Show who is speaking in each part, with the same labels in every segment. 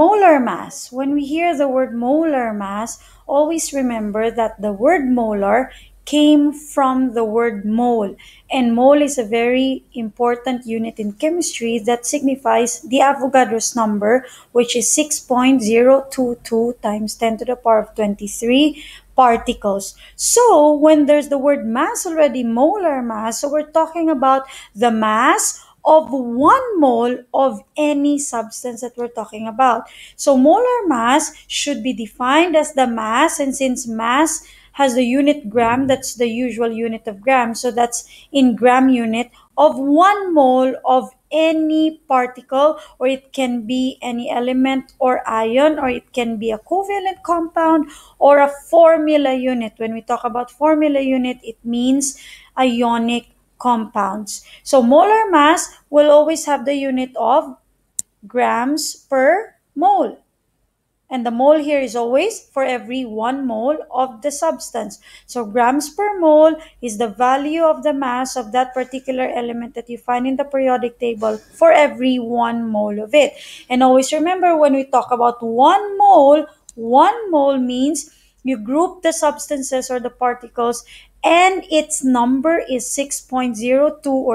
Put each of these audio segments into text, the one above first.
Speaker 1: Molar mass. When we hear the word molar mass, always remember that the word molar came from the word mole. And mole is a very important unit in chemistry that signifies the Avogadro's number, which is 6.022 times 10 to the power of 23 particles. So when there's the word mass already, molar mass, so we're talking about the mass of 1 mole of any substance that we're talking about. So molar mass should be defined as the mass, and since mass has the unit gram, that's the usual unit of gram, so that's in gram unit of 1 mole of any particle, or it can be any element or ion, or it can be a covalent compound or a formula unit. When we talk about formula unit, it means ionic compounds. So molar mass will always have the unit of grams per mole. And the mole here is always for every 1 mole of the substance. So grams per mole is the value of the mass of that particular element that you find in the periodic table for every 1 mole of it. And always remember, when we talk about 1 mole means you group the substances or the particles and its number is 6.02 or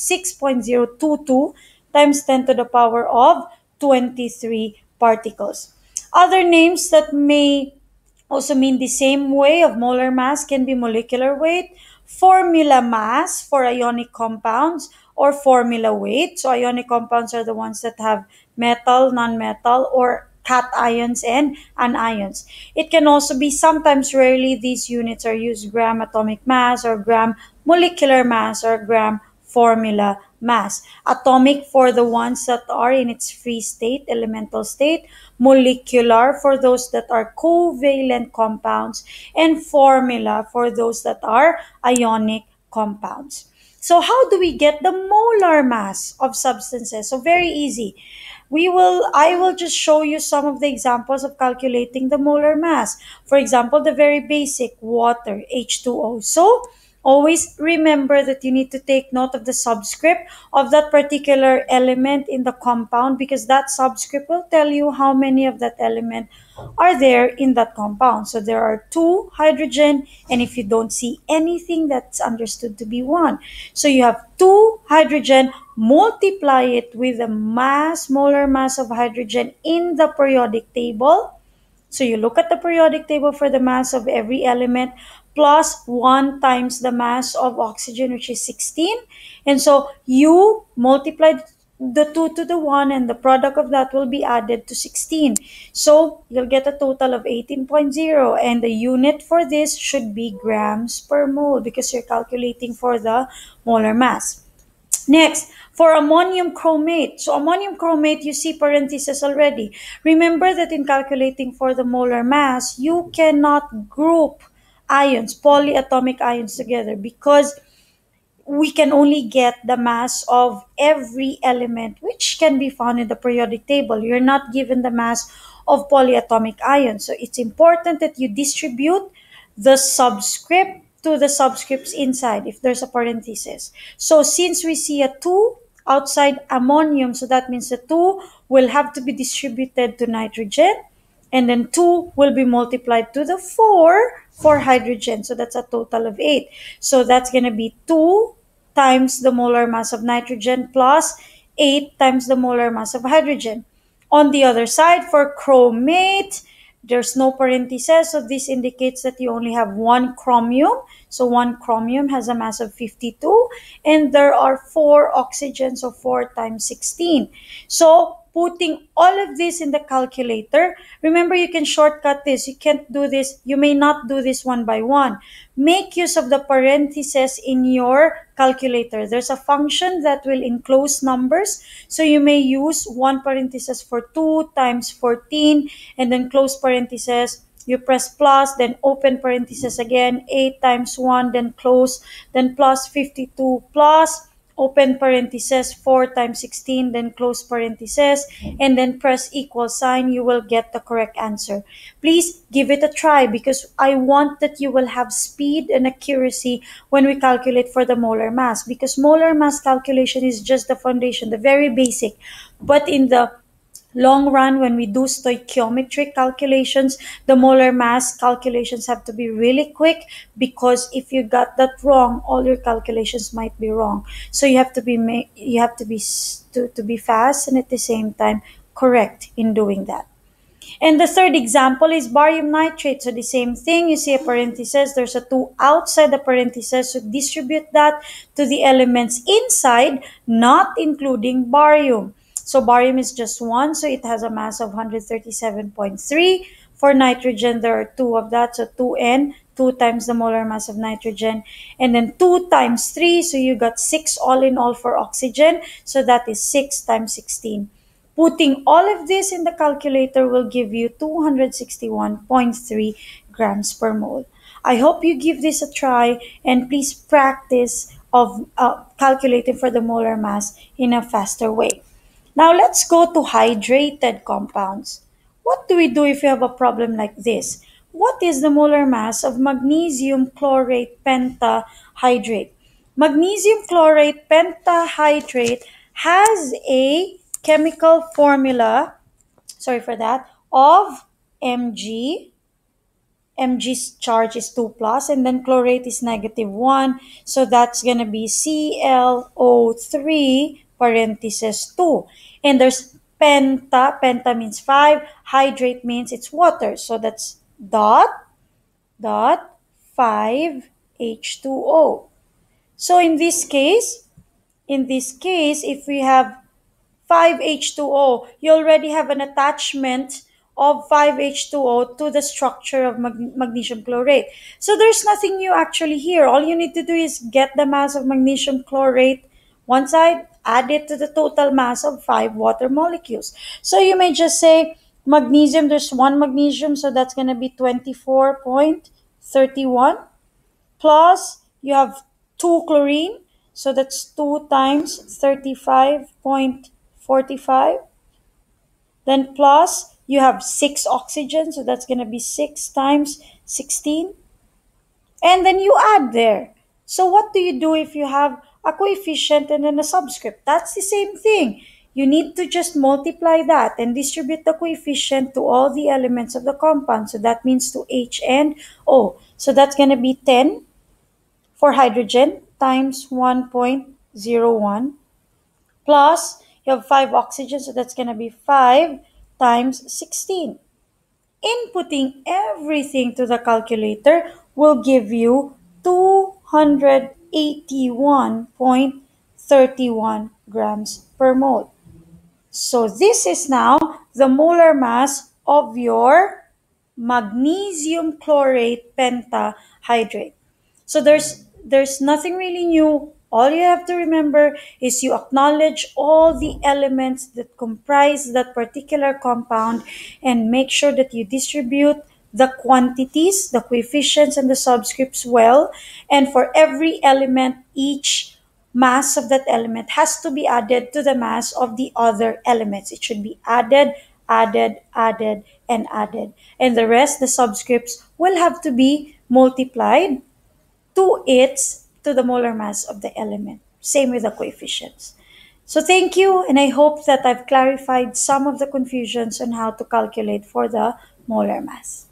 Speaker 1: 6.022 times 10 to the power of 23 particles. Other names that may also mean the same way of molar mass can be molecular weight, formula mass for ionic compounds, or formula weight. So ionic compounds are the ones that have metal, non-metal, or cations and anions. It can also be, sometimes, rarely, these units are used, gram atomic mass or gram molecular mass or gram formula mass. Atomic for the ones that are in its free state, elemental state, molecular for those that are covalent compounds, and formula for those that are ionic compounds. So how do we get the molar mass of substances? So very easy. I will just show you some of the examples of calculating the molar mass. For example, the very basic water, H2O. So always remember that you need to take note of the subscript of that particular element in the compound, because that subscript will tell you how many of that element are there in that compound. So there are 2 hydrogen, and if you don't see anything, that's understood to be 1. So you have 2 hydrogen, multiply it with the mass, molar mass of hydrogen in the periodic table. So you look at the periodic table for the mass of every element, plus 1 times the mass of oxygen, which is 16. And so you multiply the 2 to the 1, and the product of that will be added to 16. So you'll get a total of 18.0, and the unit for this should be grams per mole, because you're calculating for the molar mass. Next, for ammonium chromate. So ammonium chromate, you see parentheses already. Remember that in calculating for the molar mass, you cannot group ions, polyatomic ions together, because we can only get the mass of every element which can be found in the periodic table. You're not given the mass of polyatomic ions. So it's important that you distribute the subscript to the subscripts inside if there's a parenthesis. So since we see a 2 outside ammonium, so that means the 2 will have to be distributed to nitrogen, and then 2 will be multiplied to the 4 for hydrogen. So that's a total of 8. So that's going to be 2 times the molar mass of nitrogen plus 8 times the molar mass of hydrogen. On the other side, for chromate, there's no parentheses, so this indicates that you only have 1 chromium. So 1 chromium has a mass of 52, and there are 4 oxygens, so 4 times 16. So putting all of this in the calculator, remember, you can shortcut this. You can't do this. You may not do this one by one. Make use of the parentheses in your calculator. There's a function that will enclose numbers. So you may use 1 parenthesis for 2 times 14, and then close parenthesis. You press plus, then open parenthesis again, 8 times 1, then close, then plus 52 plus, open parenthesis, 4 times 16, then close parenthesis, and then press equal sign. You will get the correct answer. Please give it a try, because I want that you will have speed and accuracy when we calculate for the molar mass, because molar mass calculation is just the foundation, the very basic. But in the long run, when we do stoichiometric calculations, the molar mass calculations have to be really quick, because if you got that wrong, all your calculations might be wrong. So you have to be to be fast and at the same time correct in doing that. And the third example is barium nitrate. So the same thing, you see a parenthesis, there's a 2 outside the parenthesis, so distribute that to the elements inside, not including barium. So barium is just 1, so it has a mass of 137.3. For nitrogen, there are 2 of that, so 2N, 2 times the molar mass of nitrogen, and then 2 times 3, so you got 6 all in all for oxygen, so that is 6 times 16. Putting all of this in the calculator will give you 261.3 grams per mole. I hope you give this a try, and please practice of calculating for the molar mass in a faster way. Now let's go to hydrated compounds. What do we do if you have a problem like this? What is the molar mass of magnesium chlorate pentahydrate? Magnesium chlorate pentahydrate has a chemical formula, sorry for that, of Mg. Mg's charge is 2 plus, and then chlorate is negative 1. So that's going to be ClO3 parenthesis 2. And there's penta means 5, hydrate means it's water. So that's dot 5 H2O. So in this case, if we have 5H2O, you already have an attachment of 5H2O to the structure of magnesium chlorate. So there's nothing new actually here. All you need to do is get the mass of magnesium chlorate one side, add it to the total mass of 5 water molecules. So you may just say magnesium, there's 1 magnesium, so that's going to be 24.31, plus you have 2 chlorine, so that's 2 times 35.45. Then plus you have 6 oxygen, so that's going to be 6 times 16. And then you add there. So what do you do if you have a coefficient and then a subscript? That's the same thing. You need to just multiply that and distribute the coefficient to all the elements of the compound. So that means to H and O. So that's going to be 10 for hydrogen times 1.01, plus you have 5 oxygen, so that's going to be 5 times 16. Inputting everything to the calculator will give you 281.31 grams per mole. So this is now the molar mass of your magnesium chlorate pentahydrate. So there's nothing really new. All you have to remember is you acknowledge all the elements that comprise that particular compound, and make sure that you distribute the quantities, the coefficients, and the subscripts well. And for every element, each mass of that element has to be added to the mass of the other elements. It should be added, added, added, and added. And the rest, the subscripts, will have to be multiplied to the molar mass of the element. Same with the coefficients. So thank you, and I hope that I've clarified some of the confusions on how to calculate for the molar mass.